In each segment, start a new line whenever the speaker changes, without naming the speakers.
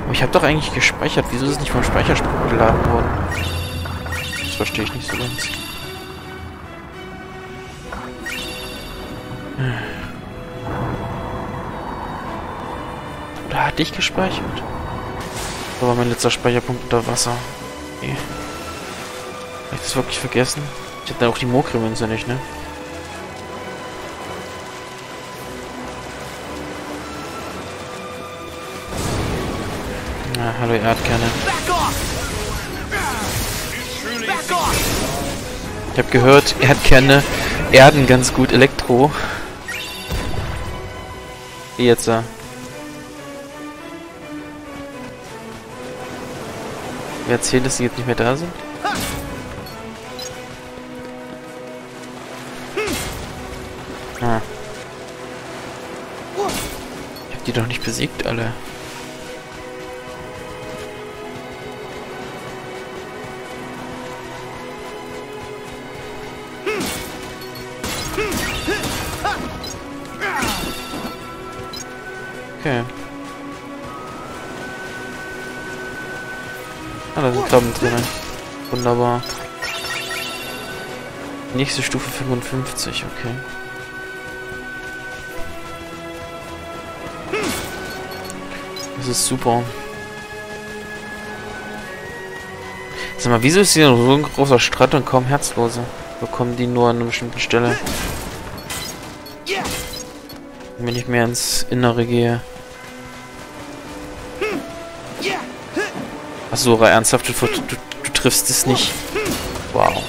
Aber ich habe doch eigentlich gespeichert. Wieso ist es nicht vom Speicherspruch geladen worden? Das verstehe ich nicht so ganz. Oder hatte ich gespeichert? Da war mein letzter Speicherpunkt unter Wasser. Okay. Hab ich das wirklich vergessen? Ich hatte auch die Mokri-Münze nicht, ne? Na, hallo Erdkerne. Ich habe gehört, Erdkerne erden ganz gut Elektro. Wie jetzt da? Wer erzählt, dass sie jetzt nicht mehr da sind? Ah. Ich hab die doch nicht besiegt, alle. Okay. Ah, da sind Krabben drin. Wunderbar. Nächste Stufe 55, okay. Das ist super. Sag mal, wieso ist hier so ein großer Strand und kaum Herzlose? Bekommen die nur an einer bestimmten Stelle? Wenn ich mehr ins Innere gehe. Achso, ernsthaft, du triffst es nicht. Wow.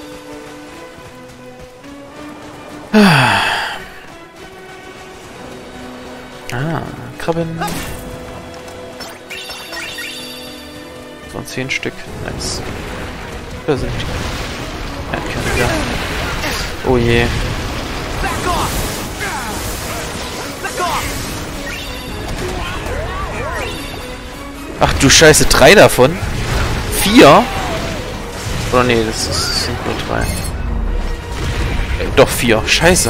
Ah, Krabben. So 10 Stück. Nice. Da sind die. Erdkerne, ja. Oh je. Ach du Scheiße, 3 davon? 4? Oder nee, das sind nur 3. Doch 4. Scheiße.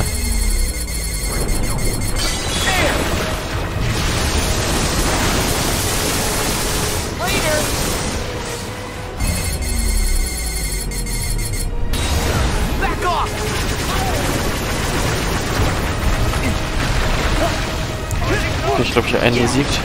Okay, ich glaube, ich habe einen besiegt.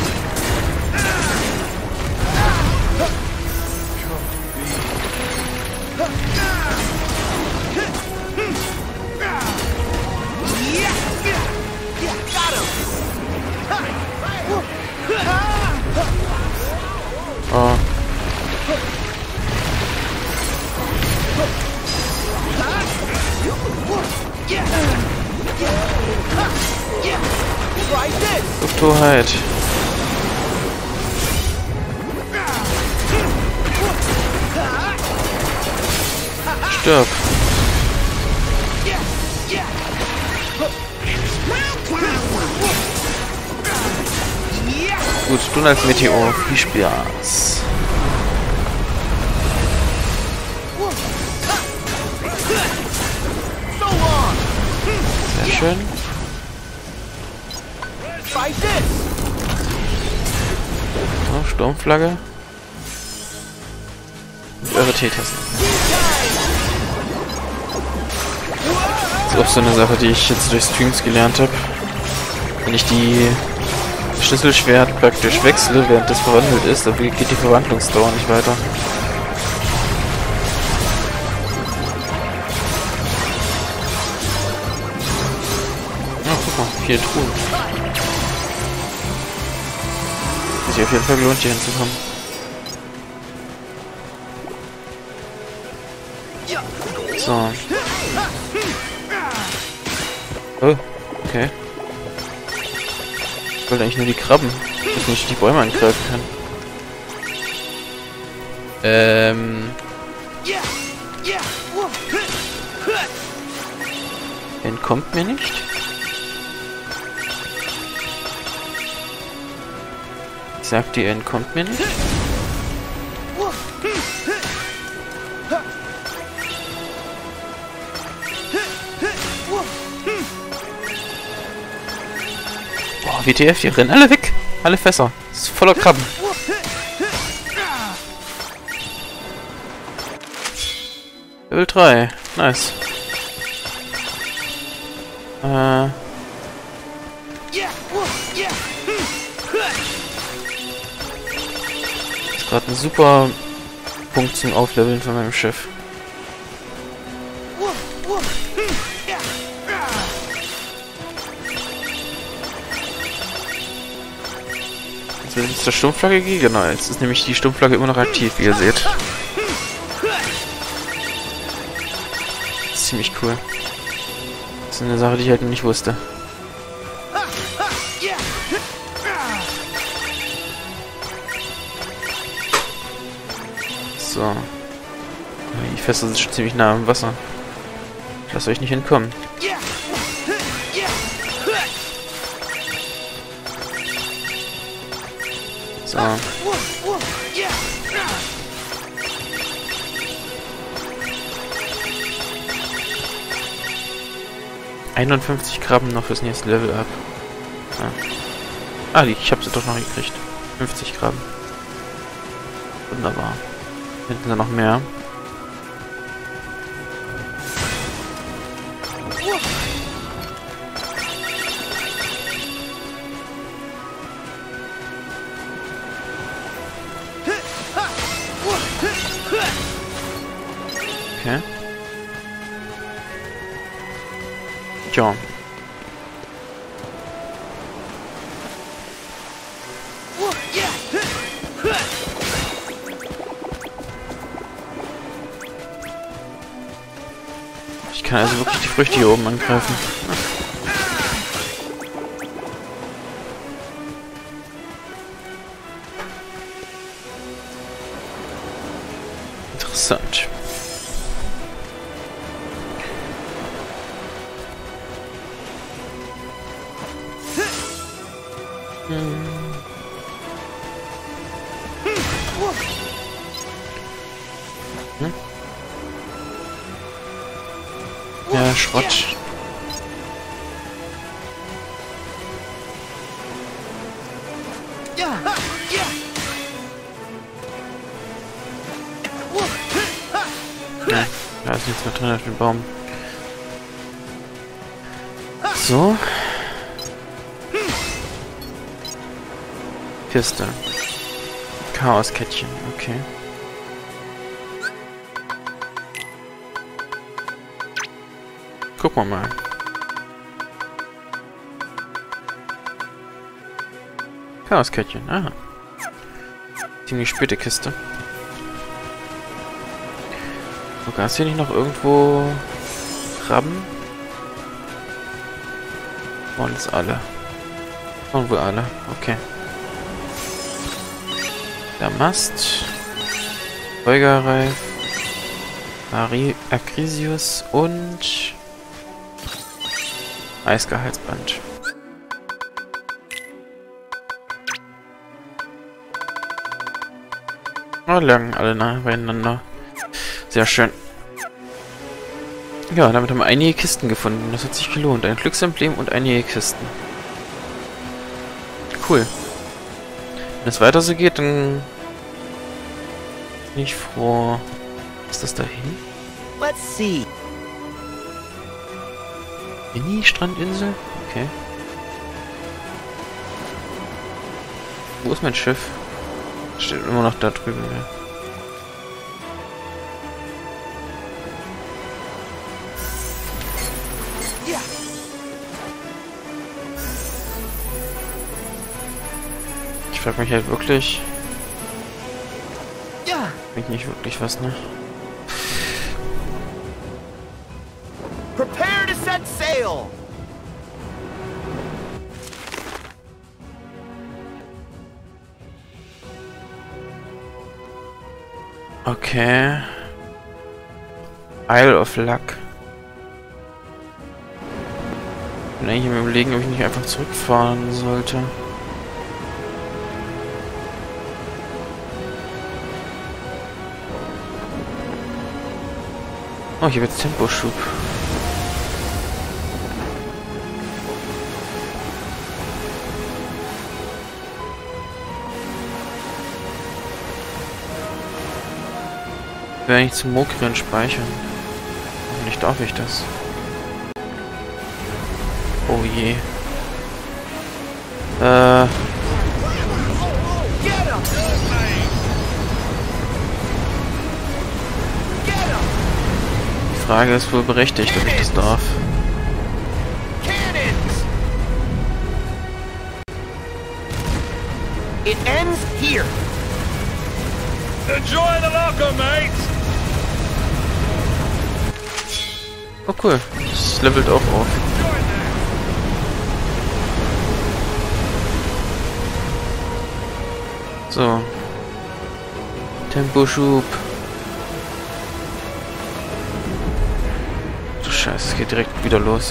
Oh. Lufthoheit. Stirb. Gut, du als Meteor. Viel Spaß. Sehr schön. Oh, Sturmflagge. Und eure T-Tasten. Das ist auch so eine Sache, die ich jetzt durch Streams gelernt habe. Wenn ich die Schlüsselschwert praktisch wechsle, während das verwandelt ist, dann geht die Verwandlungsdauer nicht weiter. Oh, guck mal, 4 Truhen. Hat sich auf jeden Fall gelohnt, hier hinzukommen. So. Oh, okay. Ich wollte eigentlich nur die Krabben, dass ich die Bäume angreifen kann. Entkommt mir nicht? Sagt die, er entkommt mir nicht? Boah, WTF, die rennen alle weg. Alle Fässer. ist voller Krabben. Level 3. Nice. Ist gerade ein super Punkt zum Aufleveln von meinem Schiff. Jetzt ist der Sturmflagge gegeben. Genau, jetzt ist nämlich die Sturmflagge immer noch aktiv, wie ihr seht. Das ist ziemlich cool. Das ist eine Sache, die ich halt noch nicht wusste. So. Die Fässer sind schon ziemlich nah am Wasser. Lasst euch nicht hinkommen. So. 51 Krabben noch fürs nächste Level up. Ah, ich habe sie doch noch gekriegt. 50 Krabben. Wunderbar. Hinten sind noch mehr. Okay. Tja. Ich kann also wirklich die Früchte hier oben angreifen. Interessant. Ja, Schrott. Ja, da ist nichts mehr drin auf dem Baum. So. Kiste. Chaoskettchen, okay. Gucken wir mal. Chaoskettchen, aha. Ziemlich späte Kiste. Okay, hast du hier nicht noch irgendwo Krabben? Wollen es alle. Wollen wohl alle, okay. Der Mast. Beugerreif. Acrisius und Eisgehalsband. Oh, lagen alle nah beieinander. Sehr schön. Ja, damit haben wir einige Kisten gefunden. Das hat sich gelohnt. Ein Glücksemblem und einige Kisten. Cool. Wenn es weiter so geht, dann bin ich froh. Ist das dahin?
Let's see.
Mini-Strandinsel? Okay. Wo ist mein Schiff? Steht immer noch da drüben, ja. Ich frage mich halt wirklich.
Ja.
Bringt nicht wirklich was, ne?
Prepare to set sail.
Okay. Isle of Luck. Ich bin eigentlich am Überlegen, ob ich nicht einfach zurückfahren sollte. Oh, ich habe jetzt Temposchub. Wäre eigentlich zum Mokri und speichern. Warum nicht darf ich das? Oh je. Die Frage ist wohl berechtigt, ob ich das darf.
It ends here.
Enjoy the locker, mate!
Oh cool, das levelt auch auf. So. Temposchub. Du Scheiße, es geht direkt wieder los.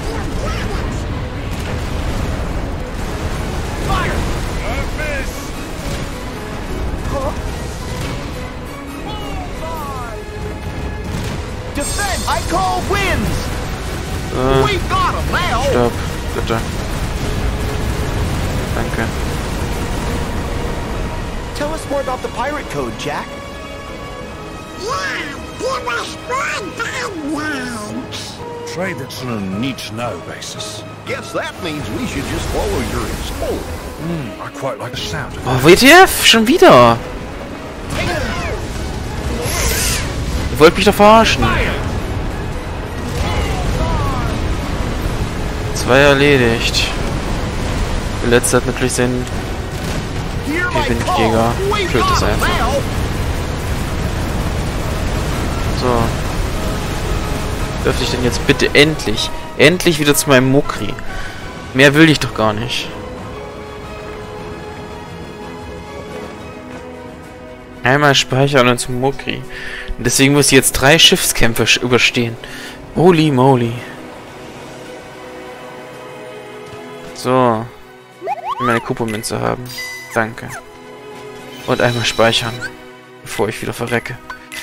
Defend! I call wins! We got him now!
Stopp, bitte. Danke.
Tell us more about the pirate code, Jack.
Trade that's on a need-to-know basis.
Guess that means we should just follow your example.
I quite like the sound of
Oh, WTF, schon wieder! Ihr wollt mich doch verarschen. 2 erledigt. Der letzte hat natürlich seinen Windjäger. Tötet es einfach. So. Dürfte ich denn jetzt bitte endlich wieder zu meinem Mokri? Mehr will ich doch gar nicht. Einmal speichern und dann zum Mokri. Und deswegen muss ich jetzt 3 Schiffskämpfe überstehen. Holy moly. So. Meine Kupomünze haben. Danke. Und einmal speichern. Bevor ich wieder verrecke.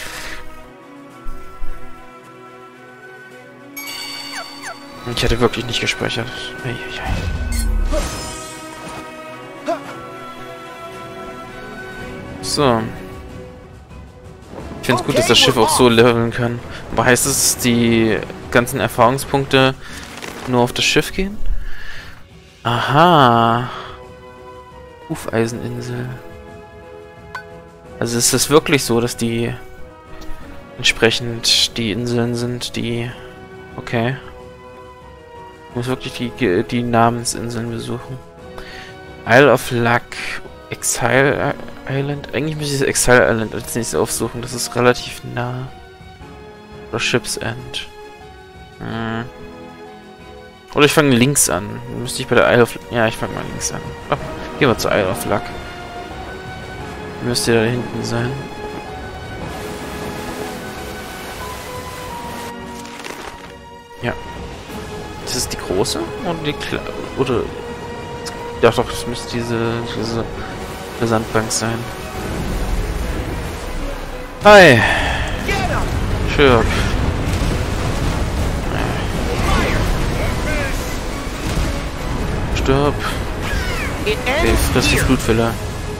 Ich hätte wirklich nicht gespeichert. So. Ich finde es gut, dass das Schiff auch so leveln kann. Aber heißt es, dass die ganzen Erfahrungspunkte nur auf das Schiff gehen? Aha. Hufeiseninsel. Also ist es wirklich so, dass die entsprechend die Inseln sind, die... Okay. Ich muss wirklich die Namensinseln besuchen. Isle of Luck. Exile Island. Eigentlich muss ich das Exile Island als nächstes aufsuchen. Das ist relativ nah. Oder Ship's End. Oder ich fange links an. Müsste ich bei der Isle of... Ja, ich fange mal links an. Oh, gehen wir zur Isle of Luck. Müsste da hinten sein. Ja. Das ist die große? Oder die kleine? Oder... Ja doch, das müsste diese Sandbank sein. Hi! Sure. Stirb. Okay, friss die Flutwelle.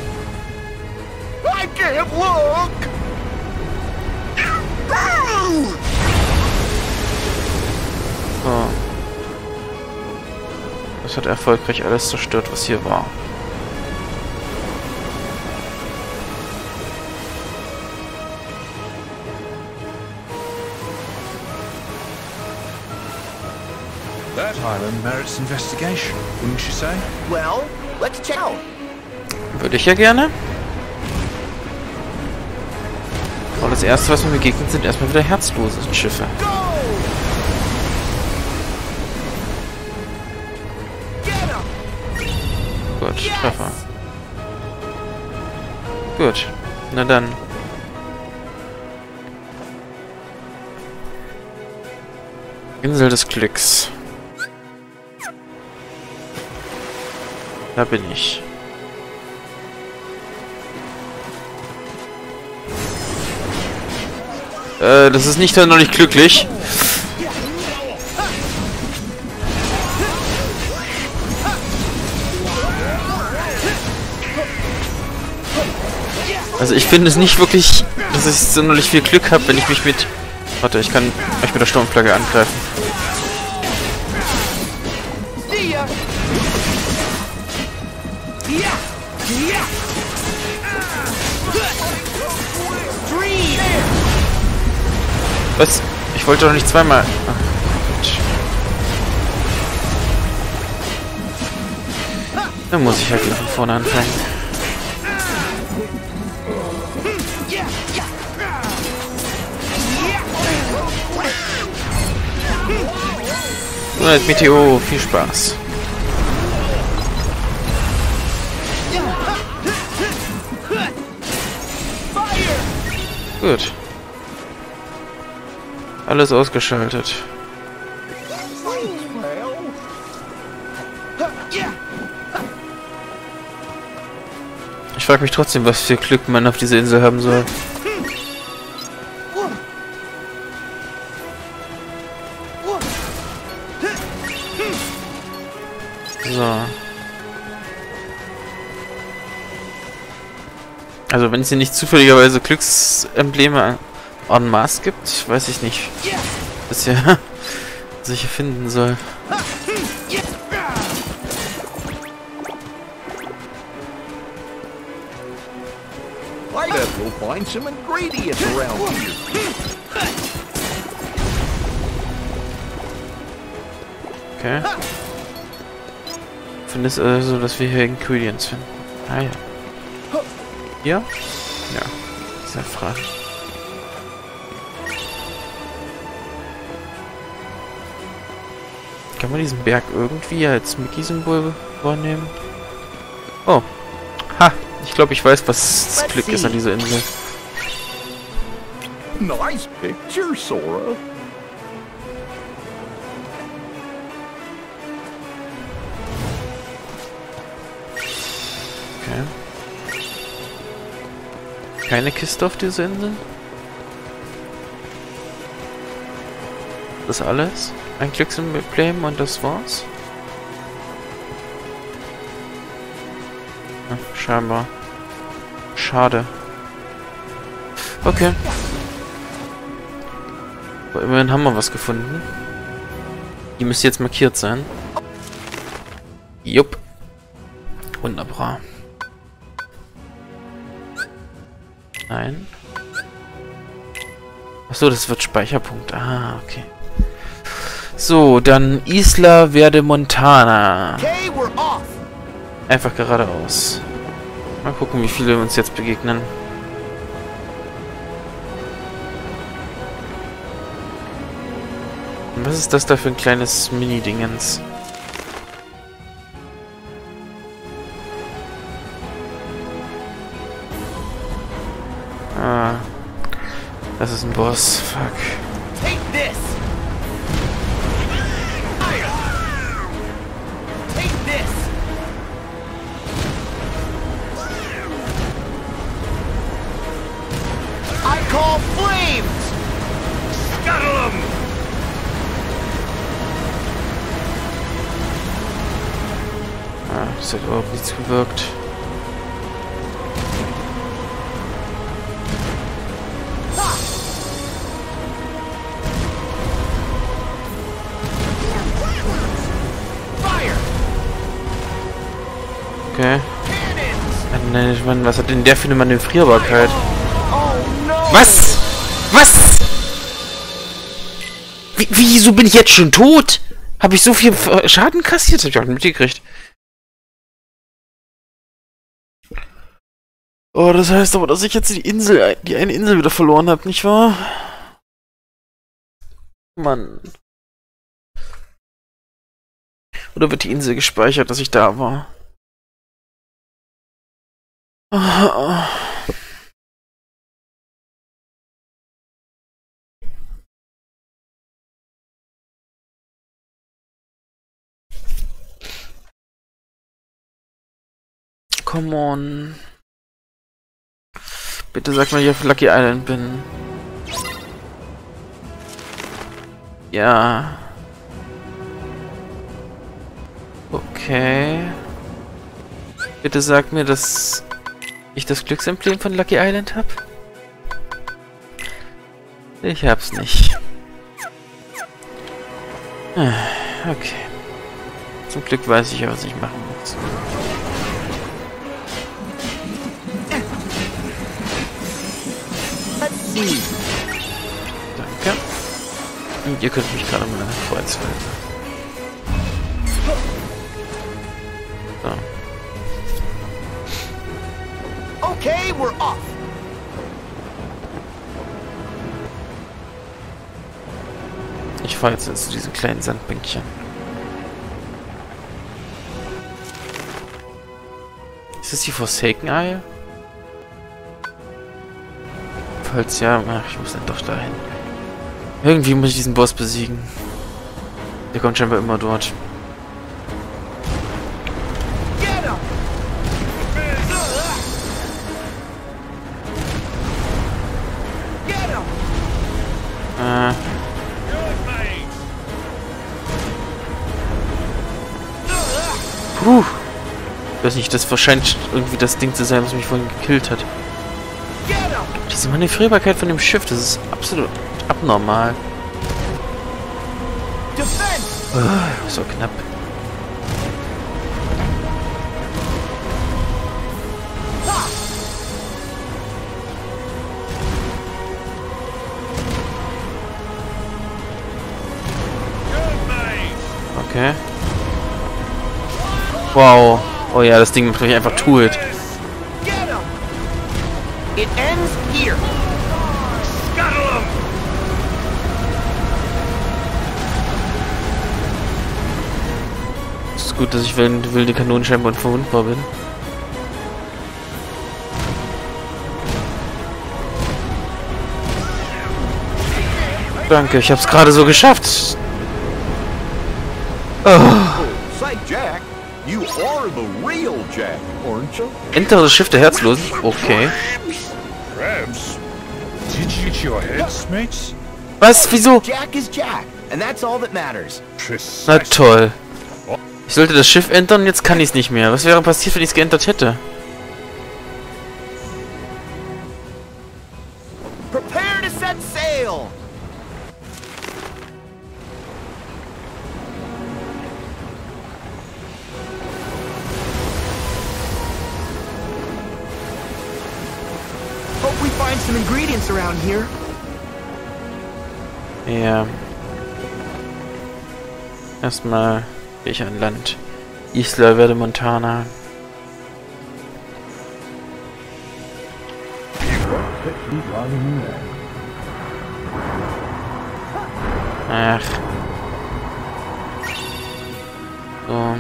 I can't look!
So. Das hat erfolgreich alles zerstört, was hier war.
that island merits investigation, wouldn't you say?
Well, let's check out.
Würde ich ja gerne. Aber das erste, was mir begegnet, sind erstmal wieder herzlose Schiffe.
Go! Get him!
Gut, Treffer. Gut, na dann. Insel des Glücks. Da bin ich. Das ist nicht noch nicht glücklich. Also ich finde es nicht wirklich, dass ich sonderlich viel Glück habe, wenn ich mich mit... Warte, ich kann euch mit der Sturmflagge angreifen. Was? Ich wollte doch nicht zweimal... Ach, Gott. Dann muss ich halt wieder von vorne anfangen. Und als Meteor, viel Spaß. Gut. Alles ausgeschaltet. Ich frage mich trotzdem, was für Glück man auf dieser Insel haben soll. So. Also wenn es hier nicht zufälligerweise Glücksembleme en masse gibt, weiß ich nicht, was ich hier finden soll.
I gotta go find some ingredients around here.
Okay. Ich finde es also, dass wir hier Ingredients finden. Ah ja. Hier? Ja. Sehr frei. Kann man diesen Berg irgendwie als Mickey-Symbol wahrnehmen? Oh. Ha! Ich glaube, ich weiß, was das Glück ist an dieser Insel.
Nice picture, Sora.
Okay. Keine Kiste auf dieser Insel? Das alles? Ein Glücksemblem und das war's? Ach, scheinbar. Schade. Okay. Aber immerhin haben wir was gefunden. Die müsste jetzt markiert sein. Jupp. Wunderbar. Nein. Achso, das wird Speicherpunkt. Ah, okay. So, dann Isla Verde Montana. Einfach geradeaus. Mal gucken, wie viele uns jetzt begegnen. Und was ist das da für ein kleines Mini-Dingens? Ah. Das ist ein Boss. Fuck.
Take this. Take this. I call flames. Scuttle 'em.
Ah, das hat überhaupt nichts gewirkt. Okay. Nein, ich meine, was hat denn der für eine Manövrierbarkeit? Was? Was? Wieso bin ich jetzt schon tot? Habe ich so viel Schaden kassiert? Hab ich auch nicht mitgekriegt. Oh, das heißt aber, dass ich jetzt die eine Insel wieder verloren habe, nicht wahr? Mann. Oder wird die Insel gespeichert, dass ich da war? Come on. Bitte sag mal, ich auf Lucky Island bin. Ja. Okay. Bitte sag mir, dass Ich das Glücksemblem von Lucky Island hab? Ich hab's nicht. Okay. Zum Glück weiß ich ja, was ich machen muss. Danke. Und ihr könnt mich gerade mal Kreuz halten. So.
Okay, we're off.
Ich fahre jetzt zu diesen kleinen Sandbänkchen. Ist das die Forsaken Isle? Falls ja, ach, ich muss dann doch dahin. Irgendwie muss ich diesen Boss besiegen. Der kommt scheinbar immer dort.
Get him! Get him!
Puh. Ich weiß nicht, das wahrscheinlich irgendwie das Ding zu sein, was mich vorhin gekillt hat.
Get him!
Diese Manövrierbarkeit von dem Schiff, das ist absolut abnormal.
Defense!
So knapp. Okay. Wow. Oh ja, das Ding macht mich einfach tot.
Get him! It ends here. Scuttle him!
Es ist gut, dass ich wilde Kanonen scheinbar unverwundbar bin. Danke, ich hab's gerade so geschafft. Oh.
Say, Jack, you are the real Jack, aren't you?
Enter das Schiff der Herzlosen. Okay.
Crabs? Did you get your heads, mates?
Was? Wieso?
Jack is Jack, and that's all that matters.
Na toll. Ich sollte das Schiff entern, jetzt kann ich's nicht mehr. Was wäre passiert, wenn ich's geentert hätte?
Prepare to set sail! Hope we find some ingredients around here.
Ja. Erstmal gehe ich an Land. Isla Verde Montana. Ach. So.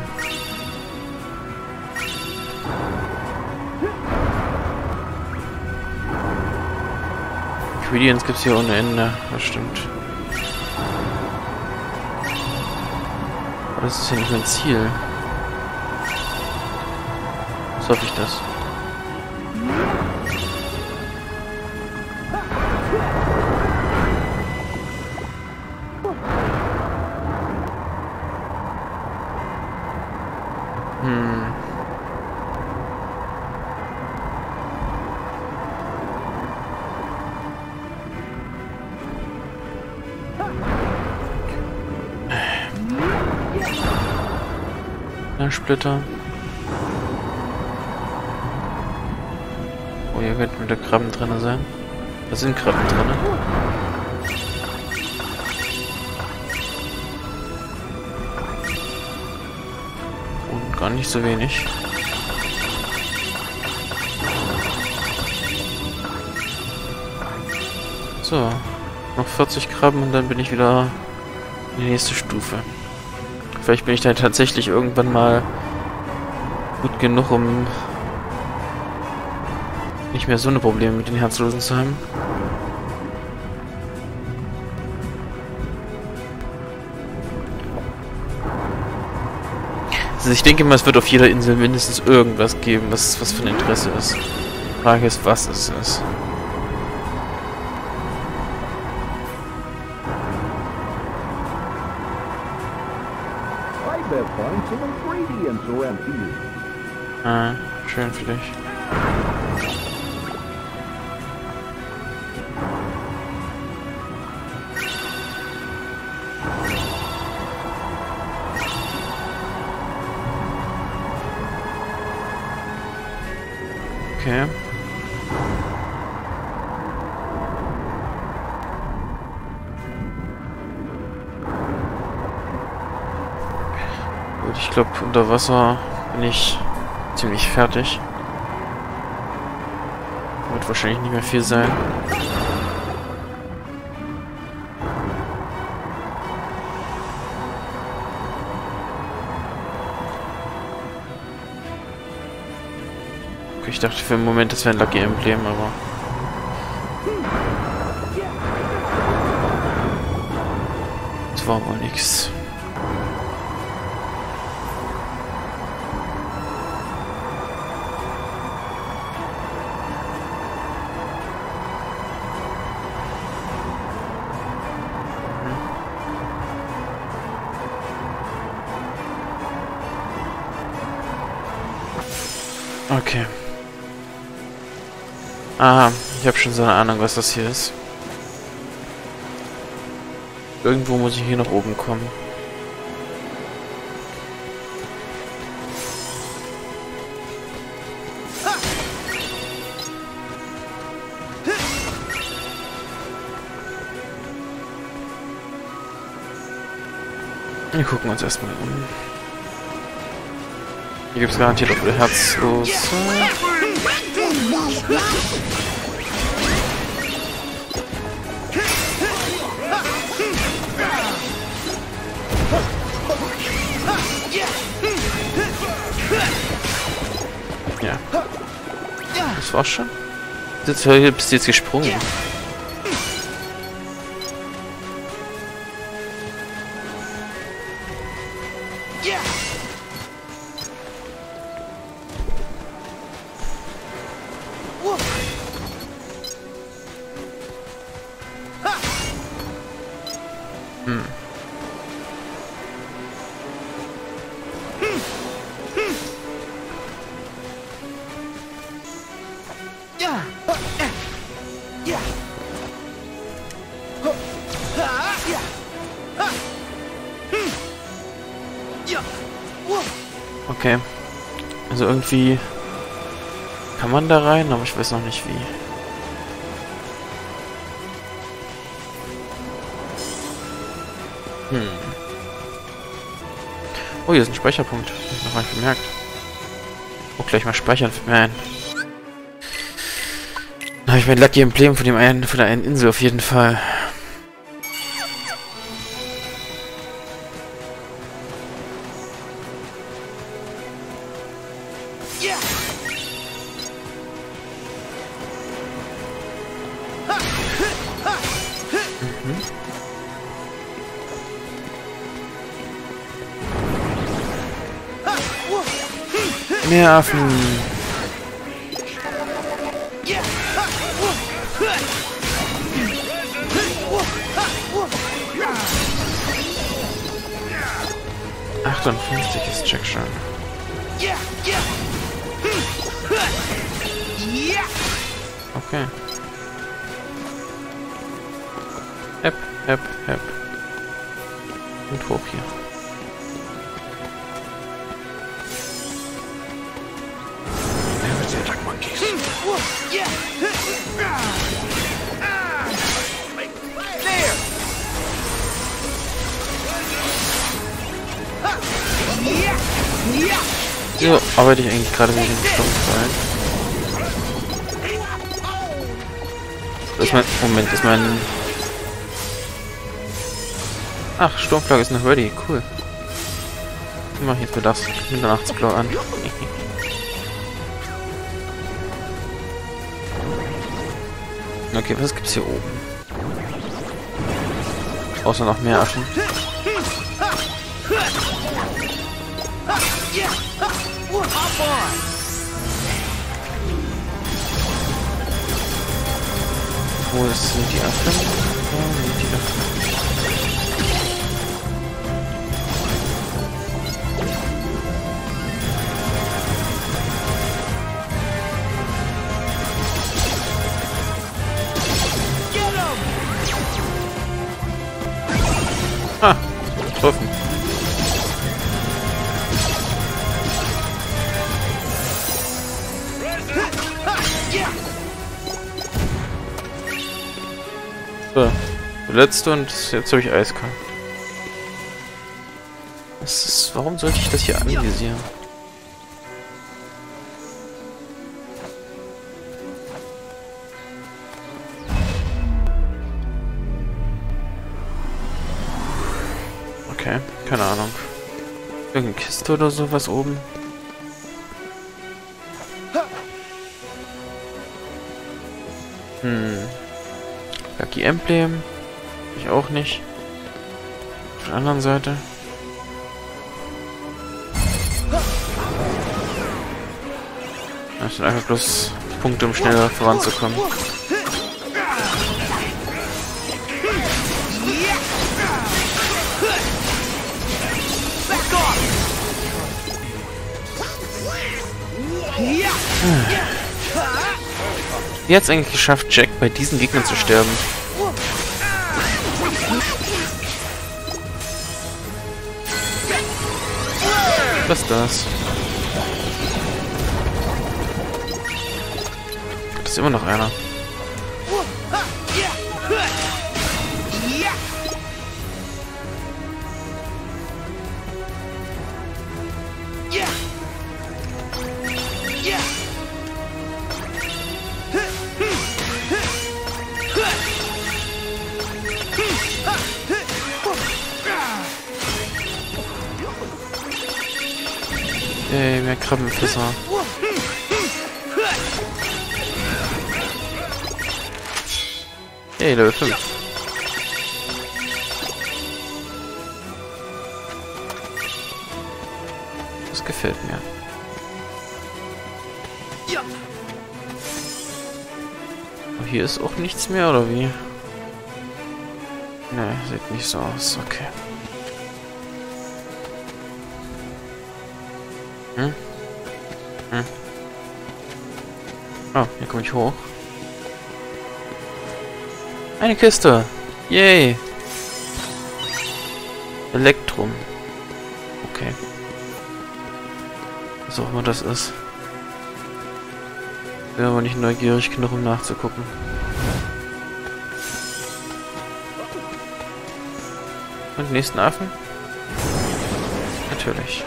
Ingredients gibt's hier ohne Ende. Das stimmt. Aber das ist ja nicht mein Ziel. So hoffe ich das. Splitter. Oh, hier könnten wieder Krabben drin sein. Da sind Krabben drin. Und gar nicht so wenig. So. Noch 40 Krabben und dann bin ich wieder in die nächste Stufe. Vielleicht bin ich dann tatsächlich irgendwann mal gut genug, um nicht mehr so eine Probleme mit den Herzlosen zu haben. Also ich denke mal, es wird auf jeder Insel mindestens irgendwas geben, was von Interesse ist. Die Frage ist, was es ist.
I bet find some ingredients around here.
Ah, schön für dich. Okay. Gut, ich glaube, unter Wasser bin ich ziemlich fertig. Wird wahrscheinlich nicht mehr viel sein. Okay, ich dachte für einen Moment, das wäre ein Lucky Emblem, aber... das war wohl nichts. Okay. Aha, ich habe schon so eine Ahnung, was das hier ist. Irgendwo muss ich hier nach oben kommen. Wir gucken uns erstmal um. Hier gibt es garantiert auch wieder Herzlose. Ja. Das war's schon. Bist du jetzt gesprungen? Okay. Also irgendwie kann man da rein, aber ich weiß noch nicht wie. Oh, hier ist ein Speicherpunkt. Hab ich noch gar nicht bemerkt. Oh, gleich mal speichern für mich. Da habe ich mein Lucky Emblem von der einen Insel auf jeden Fall. Mehr Affen. Ist check schon. Okay. Hep. Und hoch hier. So arbeite ich eigentlich gerade mit den Sturmfallen. Das ist mein... Moment, das ist mein... Ach, Sturmflagge ist noch ready. Cool. Ich mache jetzt mir das Mitternachtsblau an. Okay, was gibt's hier oben? Außer noch mehr Affen. Wo sind die Affen? Wo sind die Affen? So, der letzte und jetzt habe ich eiskalt. Warum sollte ich das hier anvisieren? Okay, keine Ahnung. Irgendeine Kiste oder sowas oben. Lucky Emblem. Ich auch nicht. Auf der anderen Seite. Das sind einfach bloß Punkte, um schneller voranzukommen. Wie hat es eigentlich geschafft, Jack bei diesen Gegnern zu sterben? Was ist das? Das ist immer noch einer. Ey, mehr Krabbenfisser. Ey, Level 5. Das gefällt mir. Aber hier ist auch nichts mehr, oder wie? Ne, sieht nicht so aus. Okay. Oh, hier komme ich hoch. Eine Kiste. Yay. Elektrum. Okay. Was auch immer das ist. Bin aber nicht neugierig genug, um nachzugucken. Und nächsten Affen? Natürlich.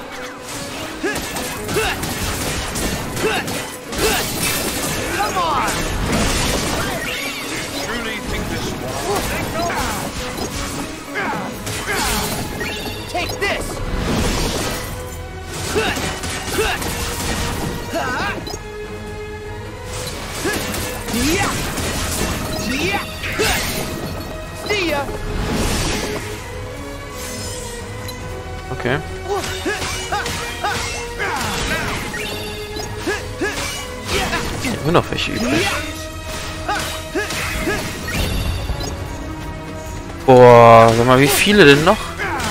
Come on!
Truly think this
Take this! See ya!
Okay. Immer noch welche übrig. Boah, sag mal, wie viele denn noch?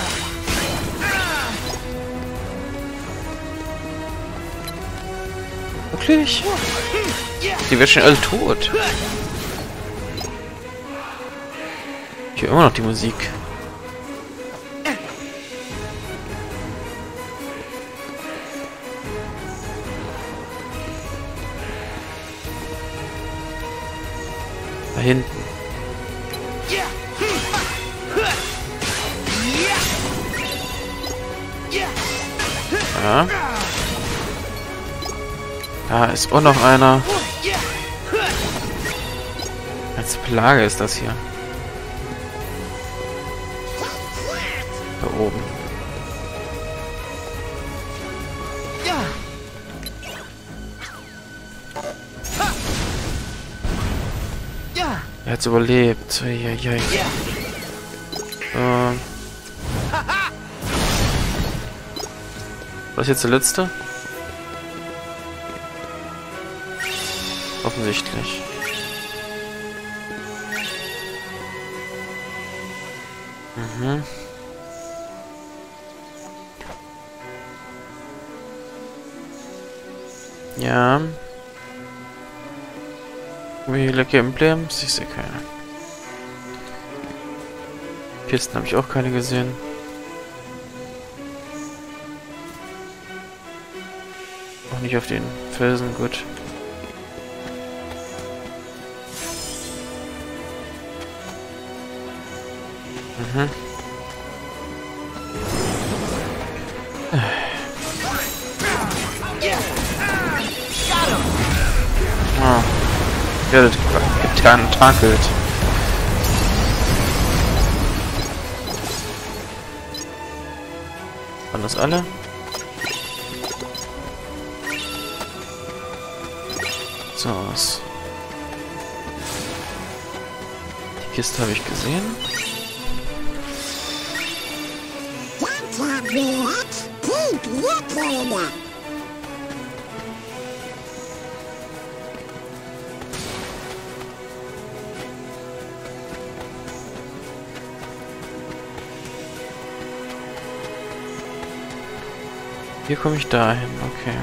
Wirklich? Die werden schon alle tot. Ich höre immer noch die Musik. Da hinten. Ja. Da ist auch noch einer. Als Plage ist das hier. Da oben. Er hat's überlebt. Eieiei. Was ist jetzt der letzte? Offensichtlich. Mhm. Ja. Wie Lucky Emblems? Ich sehe keine. Kisten habe ich auch keine gesehen. Auch nicht auf den Felsen, gut. Mhm. Oh. Ja, das getan, takelt. Waren das alle? So was. Die Kiste habe ich gesehen. Hier komme ich dahin, okay.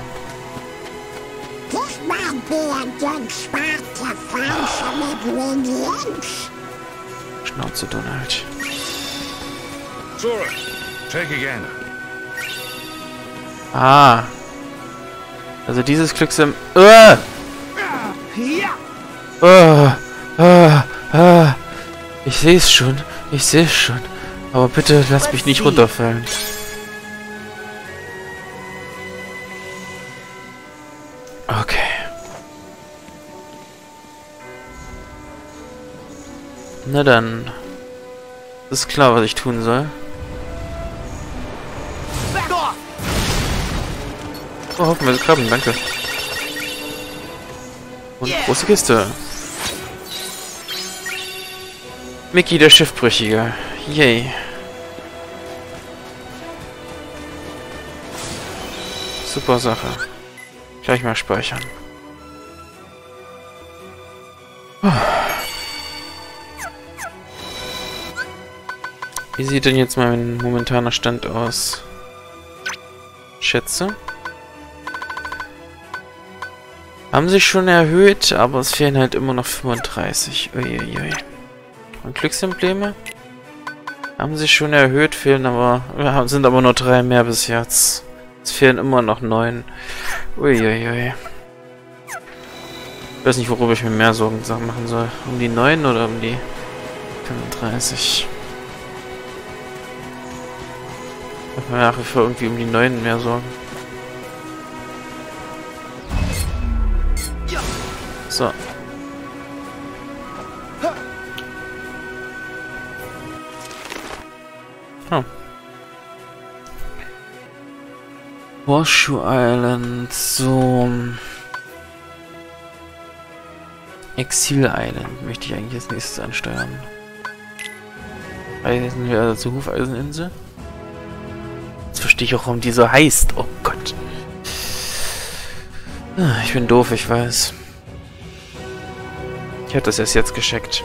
Schnauze, Donald.
Sora, take again.
Ah. Also dieses Glücksim... Ich sehe es schon. Ich sehe es schon. Aber bitte lass mich nicht runterfallen. Okay. Na dann. Ist klar, was ich tun soll. Oh, hoffen wir Krabben, danke. Und große Kiste. Mickey, der Schiffbrüchige. Yay. Super Sache. Gleich mal speichern. Wie sieht denn jetzt mein momentaner Stand aus? Schätze. Haben sich schon erhöht, aber es fehlen halt immer noch 35. Uiuiui. Und Glücksembleme? Haben sich schon erhöht, fehlen aber... sind aber nur 3 mehr bis jetzt. Es fehlen immer noch 9. Uiuiui. Ich weiß nicht, worüber ich mir mehr Sorgen machen soll. Um die 9 oder um die 35? Ich mache mir nach wie vor irgendwie um die 9 mehr Sorgen. So. Oh. Horseshoe Island, so. Exil Island möchte ich eigentlich als nächstes ansteuern. Reisen wir also zur Hufeiseninsel. Jetzt verstehe ich auch, warum die so heißt. Oh Gott. Ich bin doof, ich weiß. Ich habe das erst jetzt gecheckt.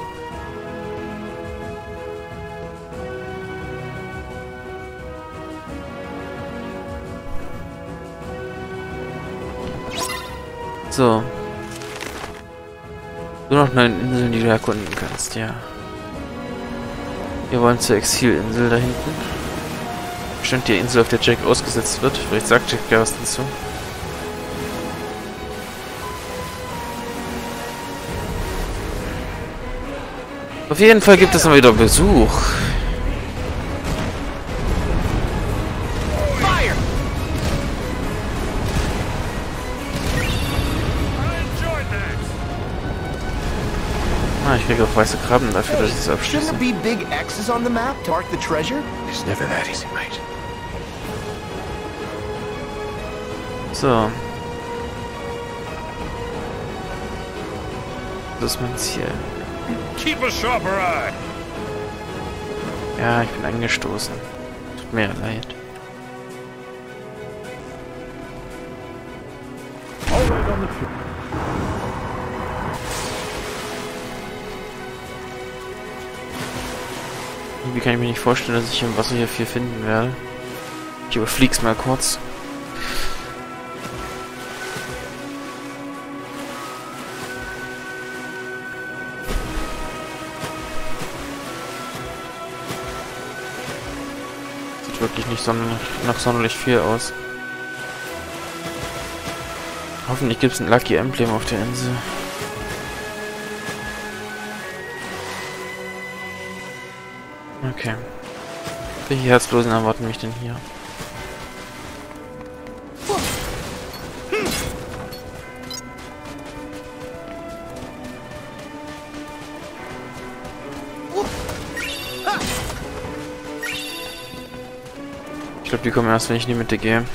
So. Nur noch 9 Inseln, die du erkunden kannst, ja. Wir wollen zur Exilinsel da hinten. Bestimmt die Insel, auf der Jack ausgesetzt wird. Vielleicht sagt Jack ja was dazu. Auf jeden Fall gibt es mal wieder Besuch. Ah, ich kriege auch weiße Krabben dafür, dass ich es abschließe.
Shouldn't there be big X's on the map to mark the treasure?
It's never that easy, mate.
So. Das ist mein Ziel.
Keep a sharper eye.
Ja, ich bin angestoßen. Tut mir ja leid. Irgendwie kann ich mir nicht vorstellen, dass ich im Wasser hier viel finden werde. Ich überflieg's mal kurz. Sieht wirklich nicht nach sonderlich viel aus. Hoffentlich gibt es ein Lucky Emblem auf der Insel. Okay. Welche Herzlosen erwarten mich denn hier? Ich glaube, die kommen erst, wenn ich in die Mitte gehe.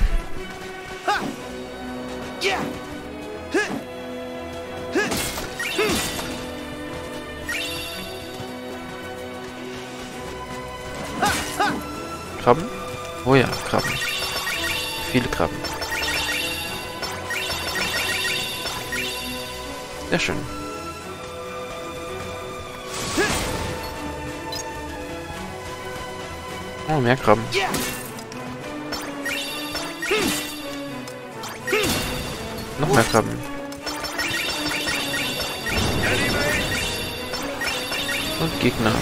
Krabben? Oh ja, Krabben. Viele Krabben. Sehr schön. Oh, mehr Krabben. Noch mehr Krabben. Und Gegner.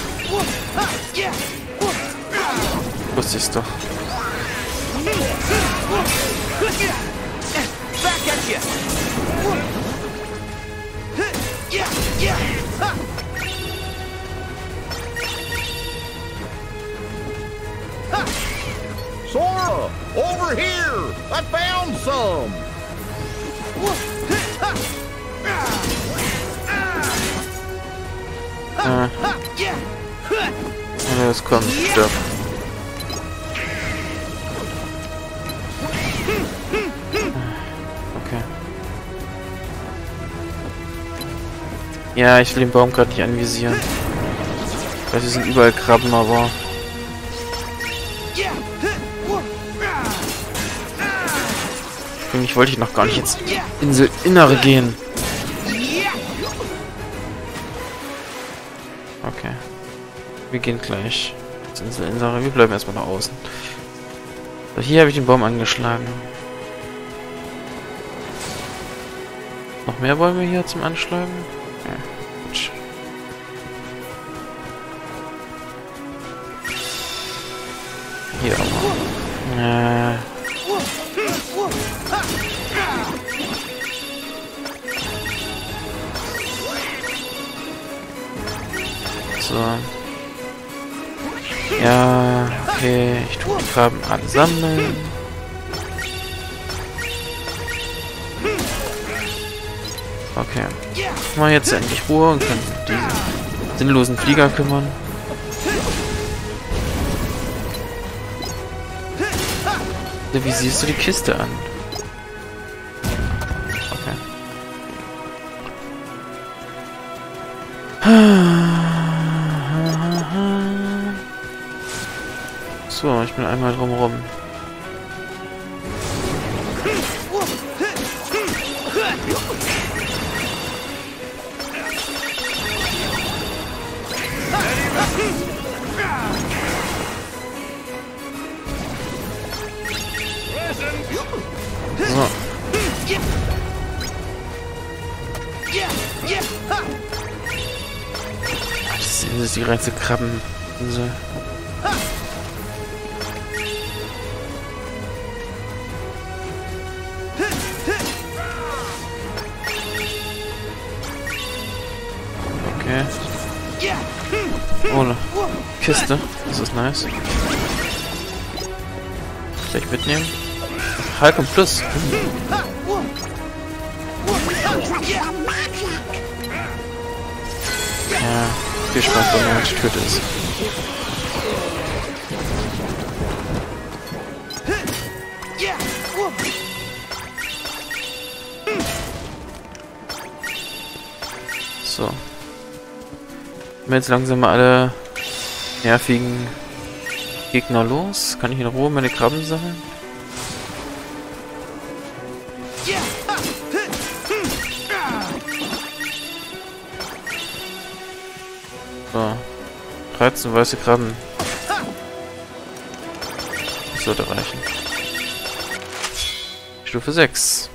Wusste ich's doch.
Sora, over here! I found some!
Ja, es kommt. Stirb. Okay. Ja, ich will den Baum gerade nicht anvisieren. Weil hier sind überall Krabben, aber... Eigentlich wollte ich noch gar nicht ins Inselinnere gehen. Okay. Wir gehen gleich ins Inselinnere. Wir bleiben erstmal nach außen. So, hier habe ich den Baum angeschlagen. Noch mehr Bäume hier zum Anschlagen? Ja, gut. Hier aber. So. Ja, okay. Ich tue die Krabben alle sammeln. Okay. Mal jetzt endlich Ruhe und können die sinnlosen Flieger kümmern. Wie siehst du die Kiste an? Okay. So, ich bin einmal drumherum. So. Das ist die reinste Krabbeninsel. Okay. Oh, ne Kiste. Das ist nice. Vielleicht mitnehmen. Hulk und Plus. Ja, viel Spaß, wenn man tot ist. So. Wir jetzt langsam mal alle nervigen Gegner los. Kann ich in Ruhe meine Krabben sammeln? So. 13 weiße Krabben. Das sollte reichen. Stufe 6.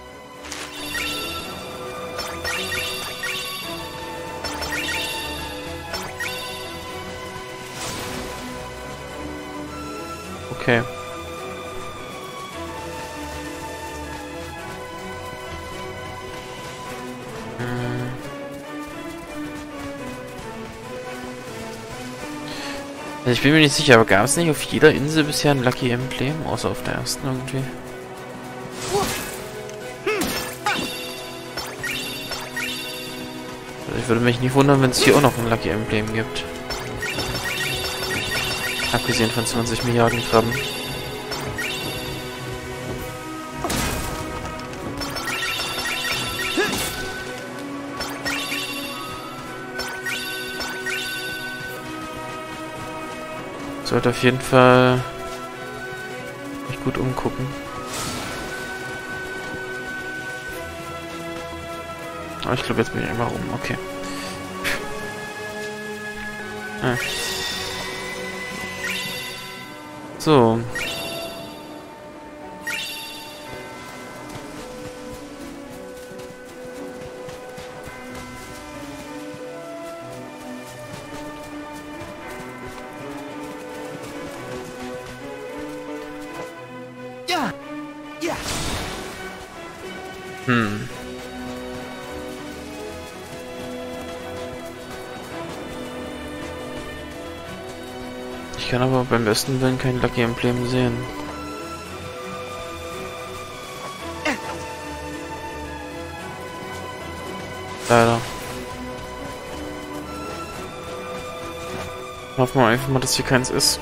Okay. Also ich bin mir nicht sicher, aber gab es nicht auf jeder Insel bisher ein Lucky Emblem? Außer auf der ersten irgendwie. Also ich würde mich nicht wundern, wenn es hier auch noch ein Lucky Emblem gibt. Abgesehen von 20 Milliarden Krabben. Sollte auf jeden Fall mich gut umgucken. Aber ich glaube, jetzt bin ich immer rum. Okay. Ah. So. Ich kann aber beim besten Willen kein Lucky Emblem sehen. Leider. Hoffen wir einfach mal, dass hier keins ist.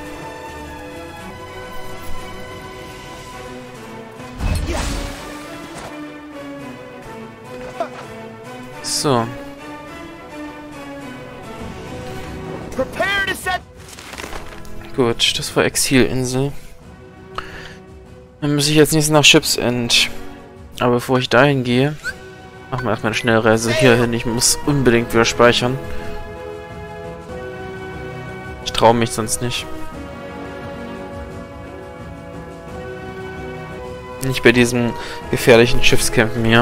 So. Gut, das war Exilinsel. Dann muss ich jetzt nächstes nach Ship's End. Aber bevor ich dahin gehe, machen wir erstmal eine Schnellreise hierhin. Ich muss unbedingt wieder speichern. Ich traue mich sonst nicht. Nicht bei diesen gefährlichen Schiffscampen hier.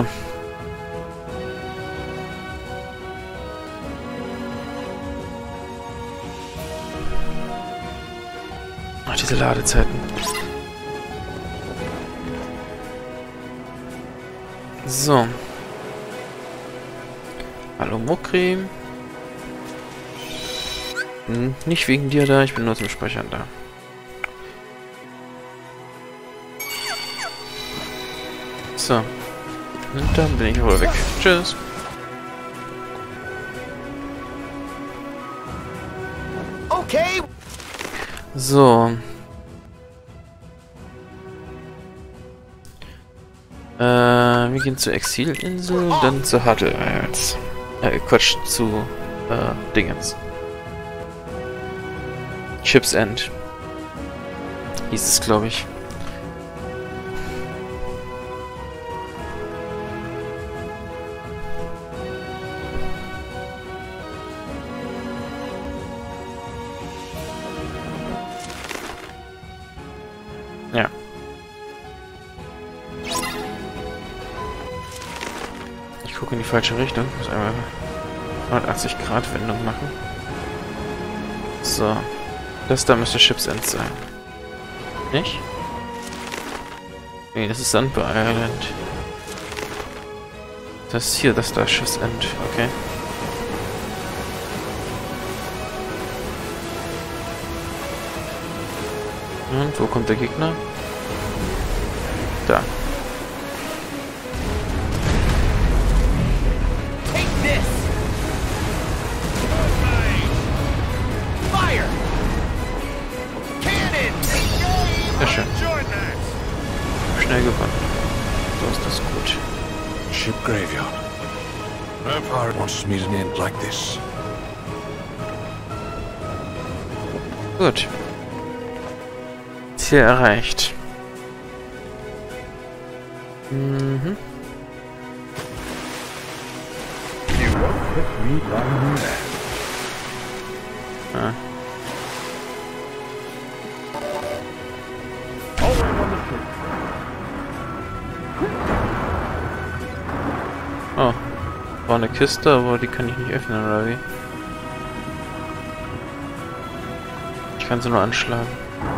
Diese Ladezeiten. So. Hallo Mokri. Nicht wegen dir da, ich bin nur zum Speichern da. So. Und dann bin ich wohl weg. Tschüss.
Okay.
So. Wir gehen zur Exilinsel, dann zur Huddle Isles. Quatsch, zu Dingens. Ship's End. Hieß es, glaube ich. Ja. Ich gucke in die falsche Richtung. Ich muss einmal 180 Grad Wendung machen. So. Das da müsste Ship's End sein. Nicht? Nee, das ist Sandbar Island. Das ist hier, das da Ship's End. Okay. Und wo kommt der Gegner? Da.
Take this. Fire. Cannon.
Sehr schön. Schnell gewonnen. So ist das gut.
Ship graveyard. No pirate wants to meet an end like this.
Gut. Ziel erreicht. Mhm. Ah. Oh. War eine Kiste, aber die kann ich nicht öffnen, oder wie? Ich kann sie nur anschlagen.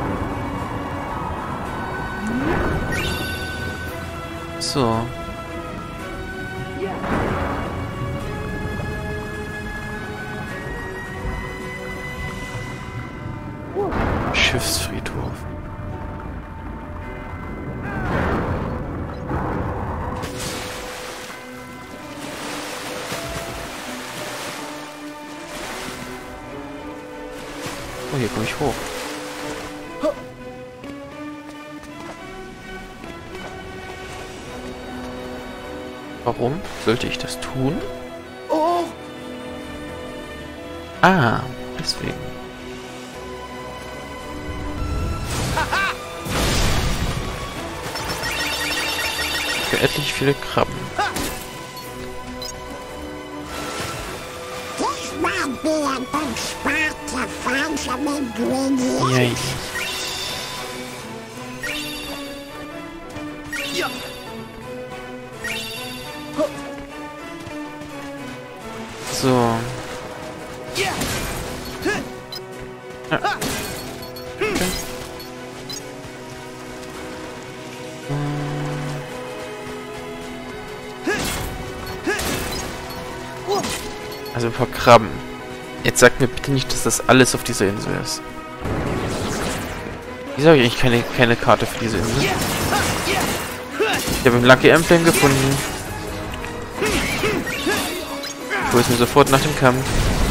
So. Schiffsfriedhof. Oh, hier komme ich hoch. Warum sollte ich das tun?
Oh,
Ah, deswegen. Für etlich viele Krabben.
Das war der beim Sparta von Ingredients.
Yay.
ja.
So.
Ja.
Also ein paar Krabben. Jetzt sagt mir bitte nicht, dass das alles auf dieser Insel ist. Wieso habe ich eigentlich keine Karte für diese Insel? Ich habe ein Lucky Emblem gefunden. Ich hole es mir sofort nach dem Kampf.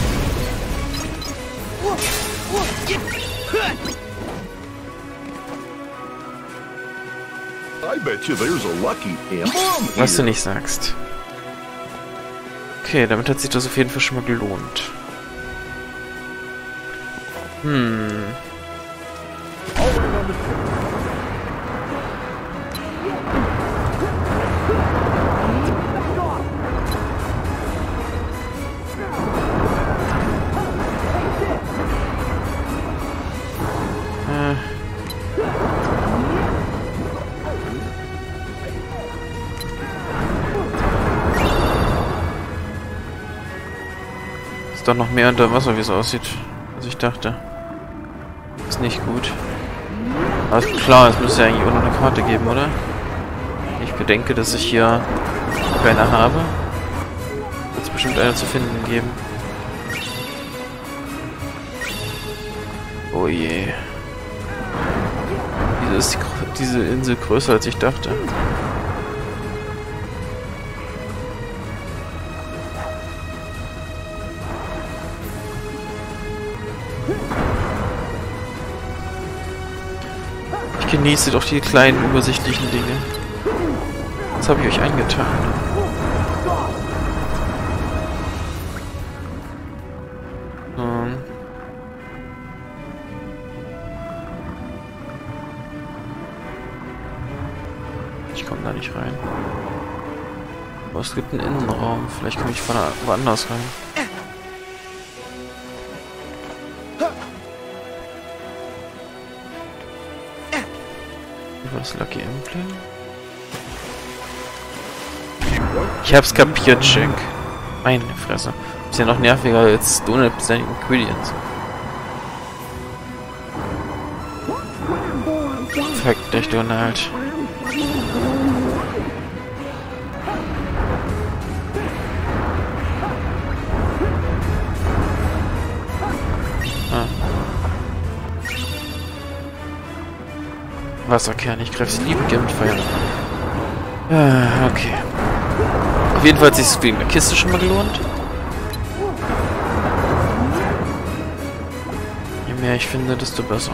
I bet you there's a lucky emblem
Was du
here.
nicht sagst. Okay, damit hat sich das auf jeden Fall schon mal gelohnt. Ist doch noch mehr unter Wasser, wie es aussieht, als ich dachte. Ist nicht gut. Aber ist klar, es müsste ja eigentlich auch noch eine Karte geben, oder? Ich bedenke, dass ich hier keine habe. Wird es bestimmt eine zu finden geben. Oh je. Wieso ist diese Insel größer, als ich dachte? Ich genieße doch die kleinen, übersichtlichen Dinge. Was habe ich euch angetan? Ich komme da nicht rein. Aber es gibt einen Innenraum. Vielleicht komme ich von woanders rein. Was Lucky Emblem? Ich hab's kapiert, Jack. Meine Fresse. Ist ja noch nerviger als 100% Ingredients. Fuck dich, Donald. Wasserkern, ich greife sie liebend gern mit Feuer. Okay. Auf jeden Fall hat sich wegen der Kiste schon mal gelohnt. Je mehr ich finde, desto besser.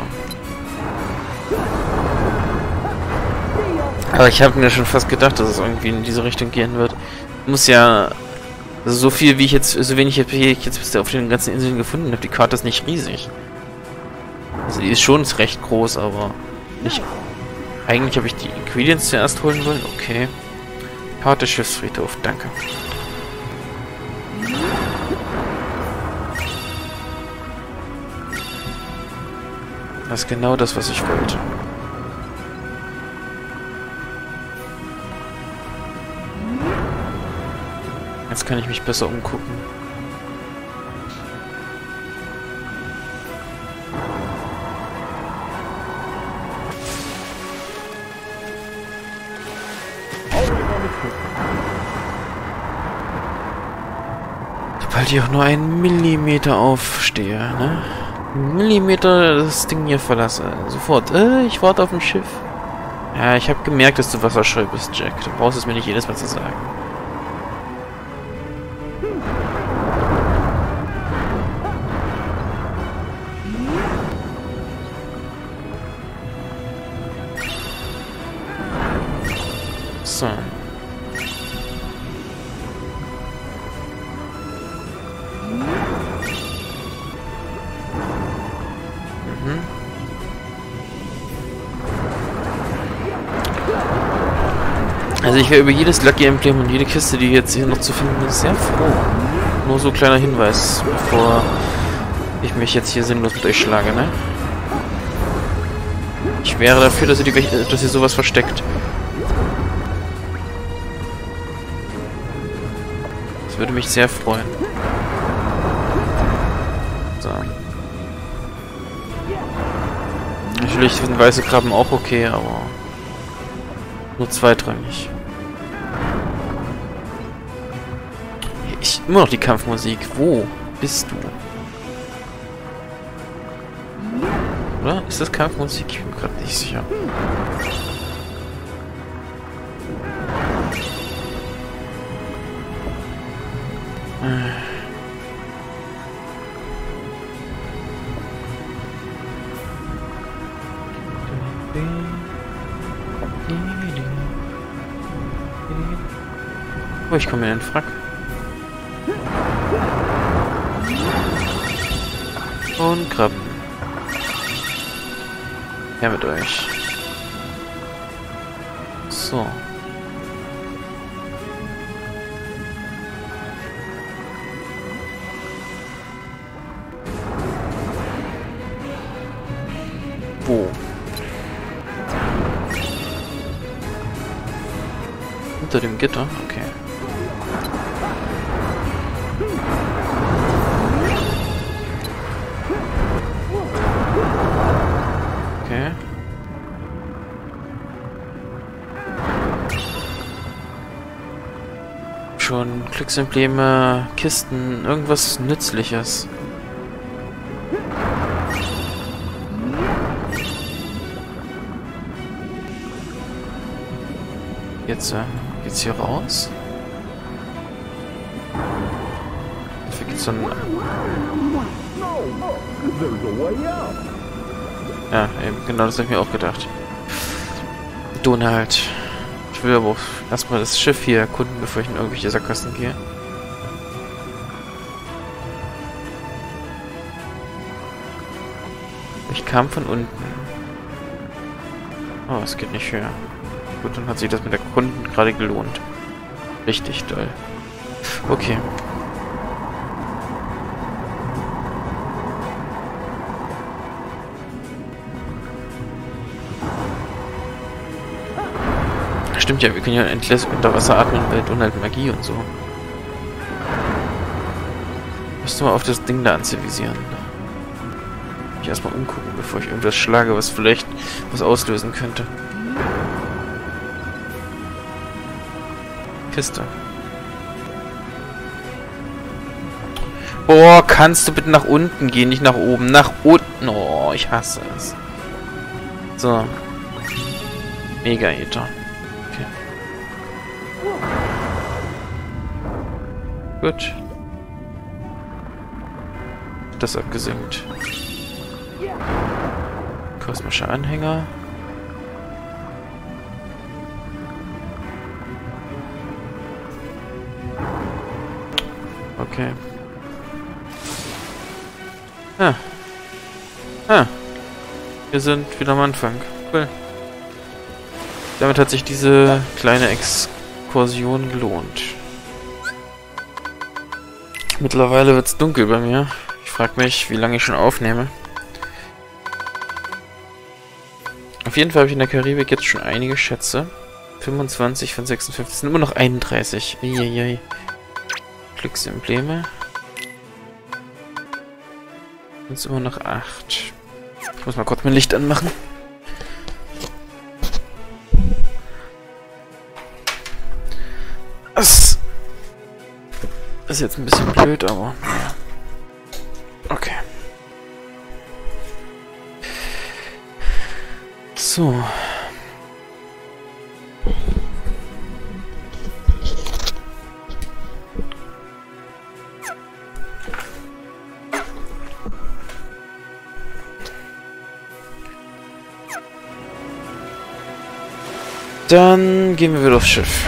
Aber ich habe mir schon fast gedacht, dass es irgendwie in diese Richtung gehen wird. Muss ja... Also so viel wie ich jetzt... So wenig wie ich jetzt bisher auf den ganzen Inseln gefunden habe. Die Karte ist nicht riesig. Also die ist schon recht groß, aber... Nicht... Eigentlich habe ich die Ingredients zuerst holen wollen. Okay. Karte Schiffsfriedhof, danke. Das ist genau das, was ich wollte. Jetzt kann ich mich besser umgucken. Sobald ich auch nur einen Millimeter aufstehe, ne? Millimeter das Ding hier verlasse. Sofort. Ich warte auf ein Schiff. Ja, ich habe gemerkt, dass du wasserscheu bist, Jack. Du brauchst es mir nicht jedes Mal zu sagen. So. Also ich wäre über jedes Lucky Emblem und jede Kiste, die jetzt hier noch zu finden ist, sehr froh. Nur so ein kleiner Hinweis, bevor ich mich jetzt hier sinnlos mit euch schlage, ne? Ich wäre dafür, dass ihr sowas versteckt. Das würde mich sehr freuen. So. Natürlich sind weiße Krabben auch okay, aber nur zweitrangig. Immer noch die Kampfmusik. Wo bist du? Oder? Ist das Kampfmusik? Ich bin mir gerade nicht sicher. Oh, ich komme in den Frack. Und Krabben. Her mit euch. So. Wo? Unter dem Gitter? Okay. Okay. Schon Glücksembleme, Kisten, irgendwas Nützliches. Jetzt geht's hier raus. Dafür gibt's so ein... Ja, eben, genau, das habe ich mir auch gedacht. Donald. Ich will aber erstmal das Schiff hier erkunden, bevor ich in irgendwelche Sackgassen gehe. Ich kam von unten. Oh, es geht nicht höher. Gut, dann hat sich das mit der Kunden gerade gelohnt. Richtig doll. Okay. Stimmt ja, wir können ja endlich unter Wasser atmen bei Donald Magie und so. Müsste mal auf das Ding da anzivisieren. Ich erstmal umgucken, bevor ich irgendwas schlage, was vielleicht was auslösen könnte. Kiste. Boah, kannst du bitte nach unten gehen, nicht nach oben. Nach unten. Oh, ich hasse es. So. Mega Ether. Okay. Gut. Das abgesenkt. Kosmischer Anhänger. Okay. Wir sind wieder am Anfang. Cool. Damit hat sich diese kleine Exkursion gelohnt. Mittlerweile wird es dunkel bei mir. Ich frage mich, wie lange ich schon aufnehme. Auf jeden Fall habe ich in der Karibik jetzt schon einige Schätze. 25 von 56. Sind immer noch 31. Eieiei. Glücksembleme. Sind es immer noch 8. Ich muss mal kurz mein Licht anmachen. Das ist jetzt ein bisschen blöd, aber naja. Okay. So. Dann gehen wir wieder aufs Schiff.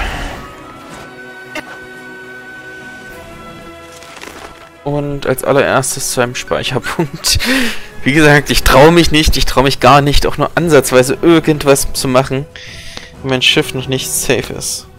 Und als allererstes zu einem Speicherpunkt. Wie gesagt, ich traue mich nicht, ich traue mich gar nicht, auch nur ansatzweise irgendwas zu machen, wenn mein Schiff noch nicht safe ist.